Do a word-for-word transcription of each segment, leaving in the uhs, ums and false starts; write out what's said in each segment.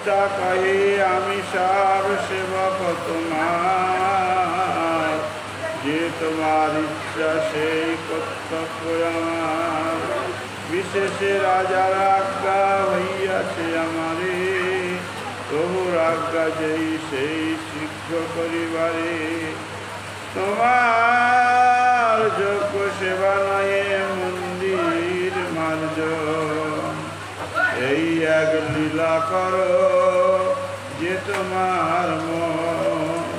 ইচ্ছা কহে আমি সব সেবক তোমার, যে তোমার ইচ্ছা সেই কর্তব্য আমার। বিশেষে রাজার আজ্ঞা হইয়াছে আমারে, প্রভুর আজ্ঞা যেই সেই শীঘ্র করিবারে। তোমার যোগ্য সেবা নয়ে মন্দির মার্জন, এই এক লীলা করো যে তোমার মন।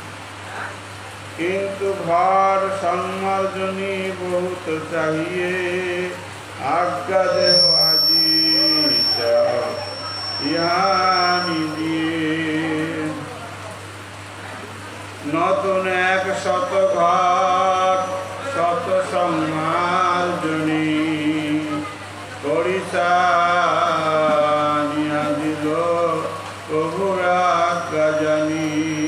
কিন্তু ঘর সম্মার্জনী বহুত চাহিয়ে, আজ্ঞা দেও আজি ইহানি দিয়ে। নতুন এক শত ঘর শত সম্মার্জনী, করিসানিয়া দিল প্রভুর আজ্ঞা জানি।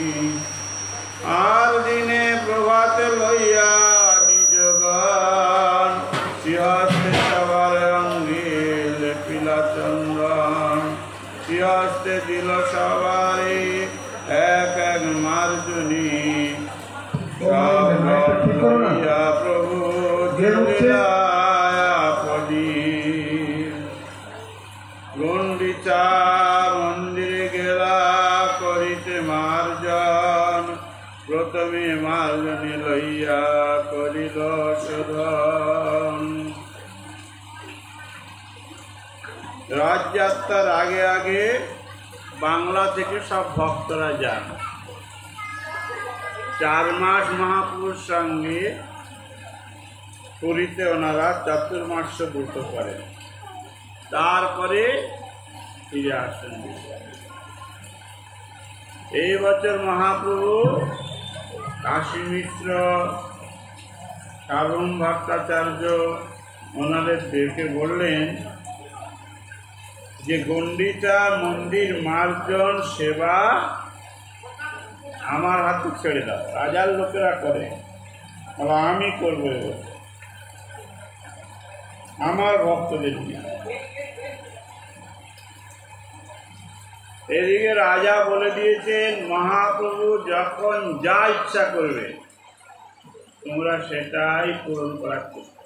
আর দিনে প্রভাতে লইয়া নিজ গান, শ্রীহস্তে সবার অঙ্গে লেপিলা চন্দন। শ্রীহস্তে দিল সবারে এক এক মার্জনী, লইয়া প্রভু গুন্ডিচা মন্দিরে গেলা করিতে মার্জন। প্রথমে মার্জনী লইয়া করিল শোধন। রাজযাত্রার আগে আগে বাংলা থেকে সব ভক্তরা যান। চার মাস মহাপুরুষ সঙ্গে পুরীতে ওনারা চতুর্মাস্য ব্রত করেন, তারপরে ফিরে আসেন। এই বছর মহাপ্রভু কাশী মিশ্র, সার্বভৌম ভট্টাচার্য ওনাদের দেখে বললেন যে গণ্ডিচা মন্দির মার্জন সেবা আমার হাতে ছেড়ে দাও। রাজার লোকেরা করে, আমি করবো এবছর আমার ভক্তদের নিয়ে। এদিকে রাজা বলে দিয়েছেন মহাপ্রভু যখন যা ইচ্ছা করবে তোমরা সেটাই পূরণ করার চেষ্টা।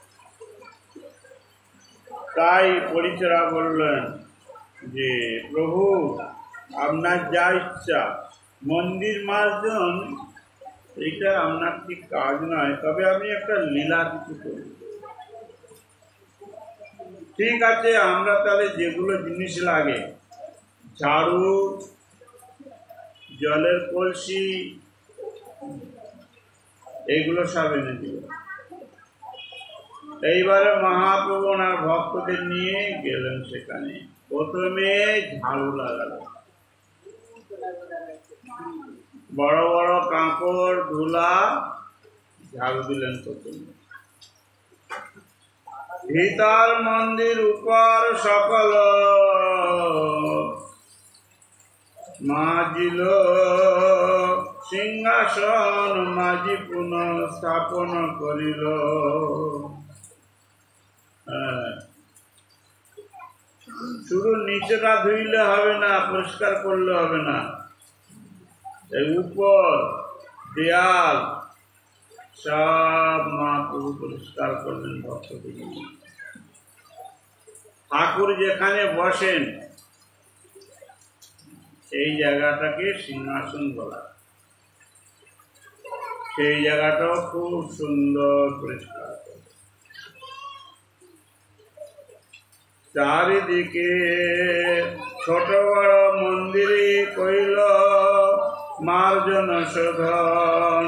তাই পরিচরা বললেন যে প্রভু আপনার যা ইচ্ছা, মন্দির মার্জন এইটা আপনার ঠিক কাজ নয়, তবে আমি একটা লীলা কিছু করি। ঠিক আছে, আমরা তাহলে যেগুলো জিনিস লাগে, ঝাড়ু, জলের কলসি, এইগুলো সব এনে দিব। এইবারে মহাপ্রভু ওনার ভক্তদের নিয়ে গেলেন সেখানে। প্রথমে ঝাড়ু লাগালেন, বড় বড় কাঁকড় ধুলা ঝাড়ু দিলেন প্রথমে। ভিতর মন্দির উপর সকল মাজিল, সিংহাসন মাজি পুনঃ স্থাপন করিল। শুধু নিচেটা ধুইলে হবে না, পরিষ্কার করলে হবে না, এই উপর দেয়াল সব মহাপ্রভু পরিষ্কার করলেন ভক্তদের। ঠাকুর যেখানে বসেন সেই জায়গাটাকে সিংহাসন বলা, সেই জায়গাটাও খুব সুন্দর পরিষ্কার। চারিদিকে ছোট বড় মন্দিরে কইল মার্জন শোধন,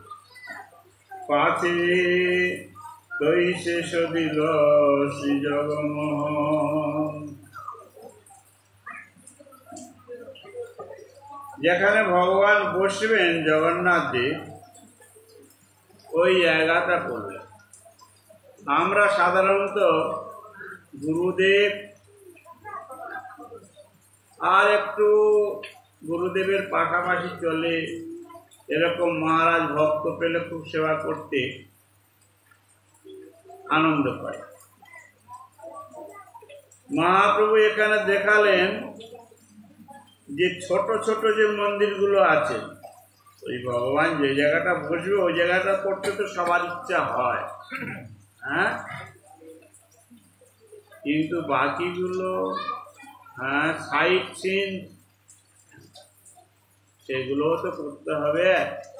পাছে তৈ শেষ দিল শ্রী জগমোহন। যেখানে ভগবান বসবেন জগন্নাথ দেব, ওই জায়গাটা করলেন। আমরা সাধারণত গুরুদেব আর একটু গুরুদেবের পাশাপাশি চলে, এরকম মহারাজ ভক্ত পেলে খুব সেবা করতে আনন্দ পায়। মহাপ্রভু এখানে দেখালেন যে ছোট ছোট যে মন্দিরগুলো আছে, ওই ভগবান যে জায়গাটা বসবে ওই জায়গাটা করতে তো সবার ইচ্ছা হয়, হ্যাঁ, কিন্তু বাকিগুলো হ্যাঁ সাইট সিন সেগুলোও তো করতে হবে।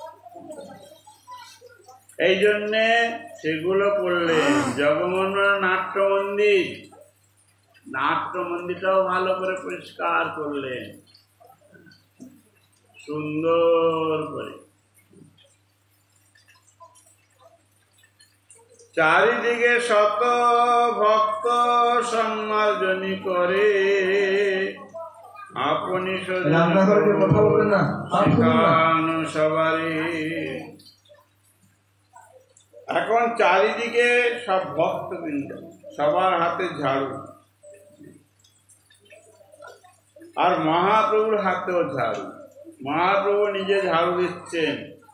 এই জন্যে সেগুলো করলেন। জগমোহন নাট্য মন্দির, নাট্য মন্দিরটাও ভালো করে পরিষ্কার করলেন সুন্দর করে। চারিদিকে শত ভক্ত সম্মার্জনী করে, আপনি সবারই। এখন চারিদিকে সব ভক্তবৃন্দ, সবার হাতে ঝাড়ু, আর মহাপ্রভুর হাতেও ঝাড়ু। মহাপ্রভু নিজে ঝাড়ু দিচ্ছেন।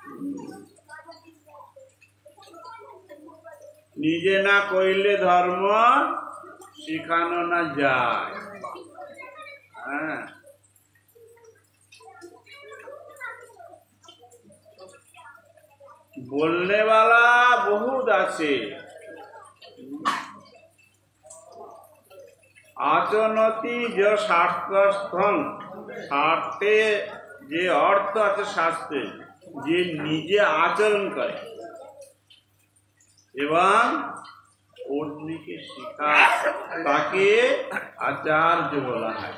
নিজে না কইলে ধর্ম শিখানো না যায়। হ্যাঁ, বলনে वाला बहुत আছে, আচনতি যে স্বার্থস্থন, স্বার্থে যে অর্থ আছে শাস্ত্রে, যে নিজে আচরণ করে এবং অন্যকে শেখায় তাকে আচার্য বলা হয়।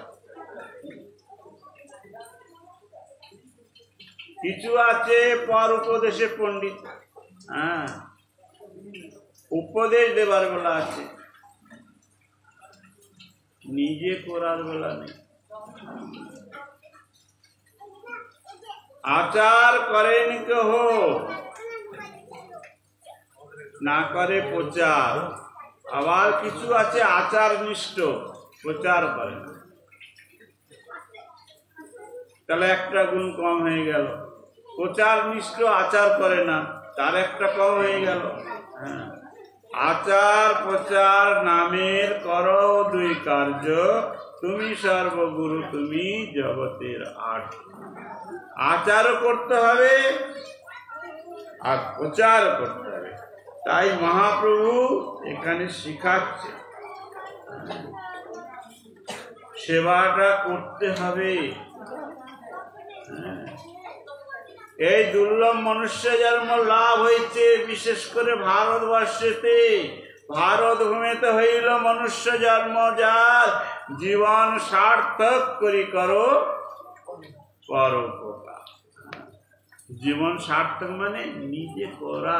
কিছু আছে পর উপদেশে পণ্ডিত, হ্যাঁ, উপদেশ দেবার বেলা আছে, নিজে করার বেলা নেই। আচার করেন কেহ, না করে প্রচার। আবার কিছু আছে আচার নিষ্ঠ, প্রচার করে না। তাহলে একটা গুণ কম হয়ে গেল। প্রচার নিষ্ঠ, আচার করে না, তার একটা কম হয়ে গেল। হ্যাঁ, আচার প্রচার নামের করো দুই কার্য, তুমি সর্বগুরু তুমি জগতের আট। আচারও করতে হবে আর প্রচারও করতে হবে। তাই মহাপ্রভু এখানে শিখাচ্ছে সেবাটা করতে হবে। এই দুর্লভ মনুষ্য জন্ম লাভ হয়েছে বিশেষ করে ভারতবর্ষেতে। ভারত ভূমিতে হইল মনুষ্য জন্ম, যার জীবন সার্থক করি করো পরোপকার। জীবন সার্থক মানে নিজে করা।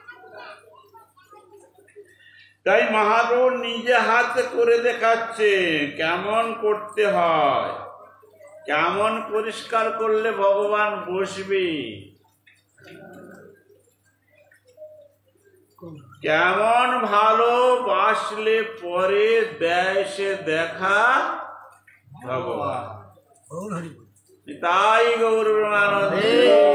তাই মহাপ্রভু নিজে হাতে করে দেখাচ্ছে কেমন করতে হয়, কেমন পরিষ্কার করলে ভগবান বসবে, কেমন ভালোবাসলে পরে দেয় সে দেখা ভগবান। তাই গৌর প্রেমানন্দে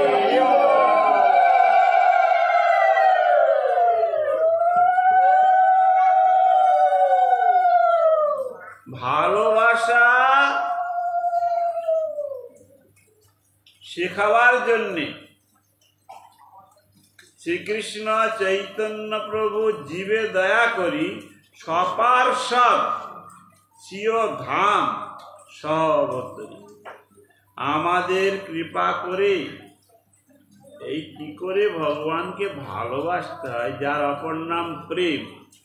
ভালোবাসা শেখাবার জন্যে শ্রীকৃষ্ণ চৈতন্য প্রভু জীবে দয়া করি সপার্ষদ সিও ধাম সহবতরী। আমাদের কৃপা করে এই কি করে ভগবানকে ভালোবাসতে হয়, যার অপর নাম প্রেম,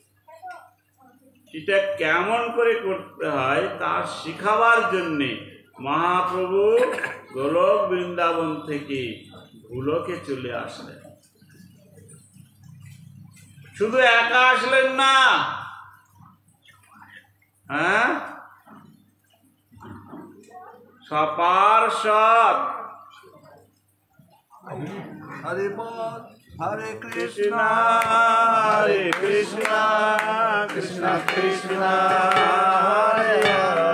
সেটা কেমন করে করতে হয় তা শিখাবার জন্যে মহাপ্রভু গোলক বৃন্দাবন থেকে ভুলকে চলে আসলেন। শুধু একা আসলেন না, হ্যাঁ, সপার্ষদ। হরে বল, হরে কৃষ্ণ হরে কৃষ্ণ কৃষ্ণ কৃষ্ণ হরে হরে।